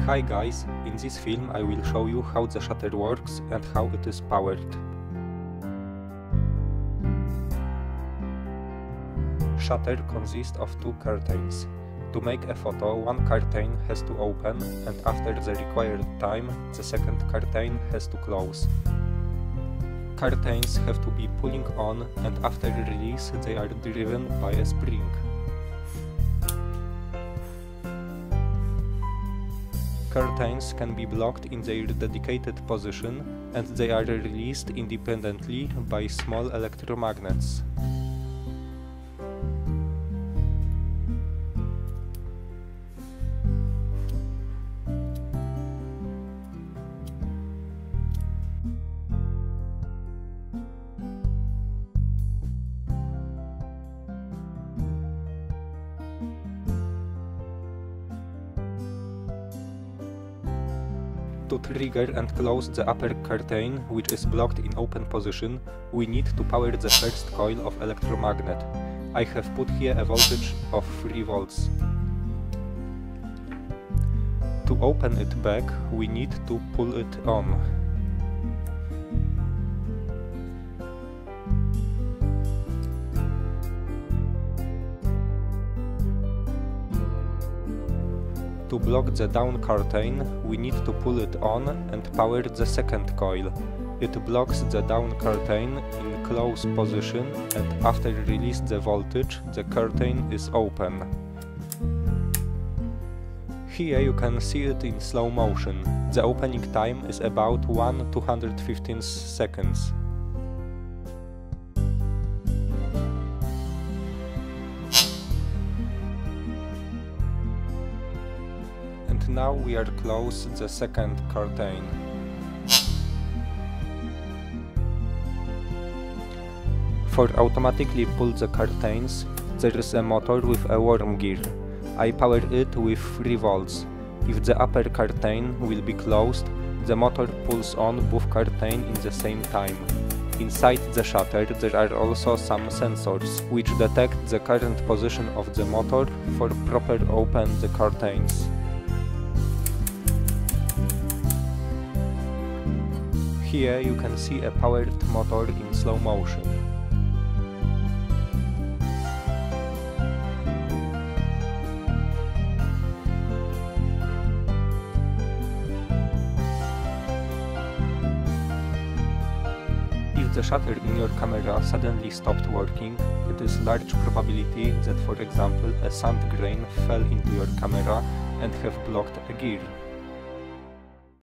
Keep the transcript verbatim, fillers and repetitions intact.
Hi guys, in this film I will show you how the shutter works and how it is powered. Shutter consists of two curtains. To make a photo, one curtain has to open and after the required time, the second curtain has to close. Curtains have to be pulling on and after release they are driven by a spring. Curtains can be blocked in their dedicated position and they are released independently by small electromagnets. To trigger and close the upper curtain, which is blocked in open position, we need to power the first coil of electromagnet. I have put here a voltage of three volts. To open it back, we need to pull it on. To block the down curtain, we need to pull it on and power the second coil. It blocks the down curtain in close position and after release the voltage, the curtain is open. Here you can see it in slow motion. The opening time is about one two hundred fifteen seconds. Now we are close the second curtain. For automatically pull the curtains, there is a motor with a worm gear. I power it with three volts. If the upper curtain will be closed, the motor pulls on both curtains in the same time. Inside the shutter there are also some sensors, which detect the current position of the motor for proper open the curtains. Here you can see a powered motor in slow motion. If the shutter in your camera suddenly stopped working, it is large probability that, for example, a sand grain fell into your camera and have blocked a gear.